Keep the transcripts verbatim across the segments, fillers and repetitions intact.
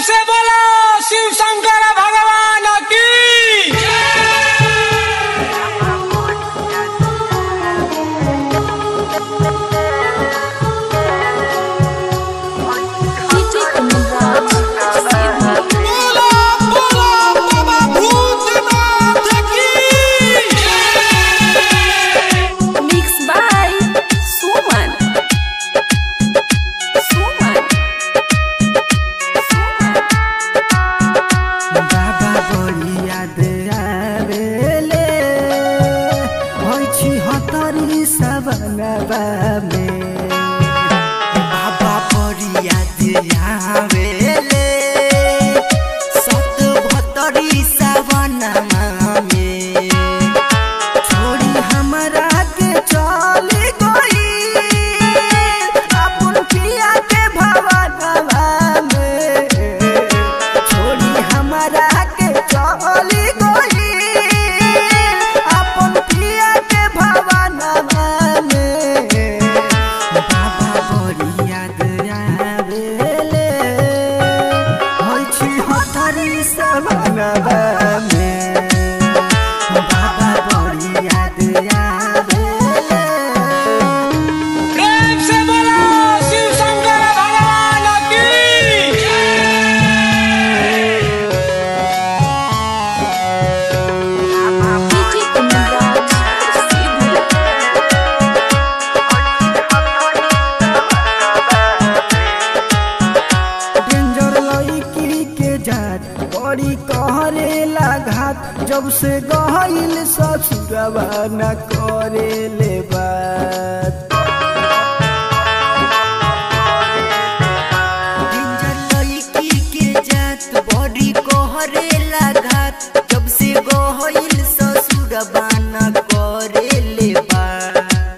से बोलो शिव शंकर भगवान की। बाबा बड़ी याद आवेले सत भतरी सवनमा में छोड़ी हमरा के चली गई अपन पिया के भवनवा में छोड़ी हमरा के चली गई अपन पिया के भवनवा बड़ी कहरेला घात जब से गहिल ससुरवा न करेले बात लड़की के जात बड़ी कहरेला घात जब से गहिल ससुरवा न करेले बात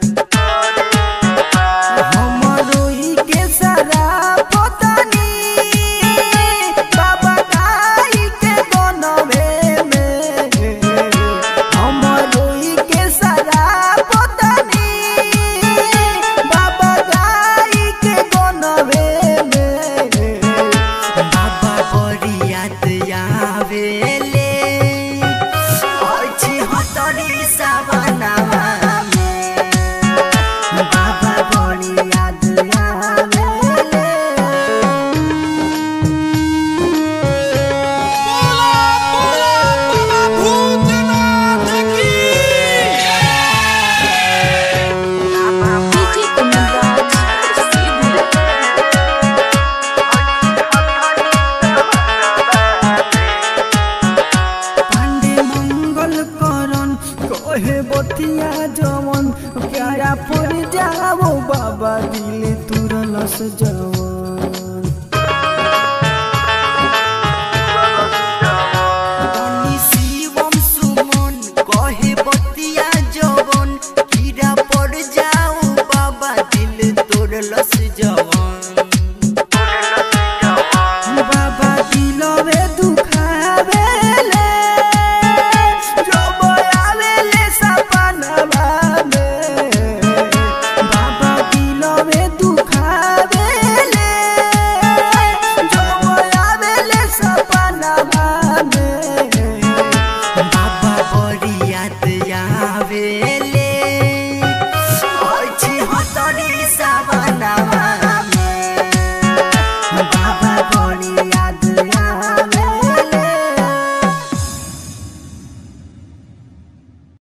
बतिया जवन प्यारा पड़ जाओ बाबा दिल तुरलस जाओ।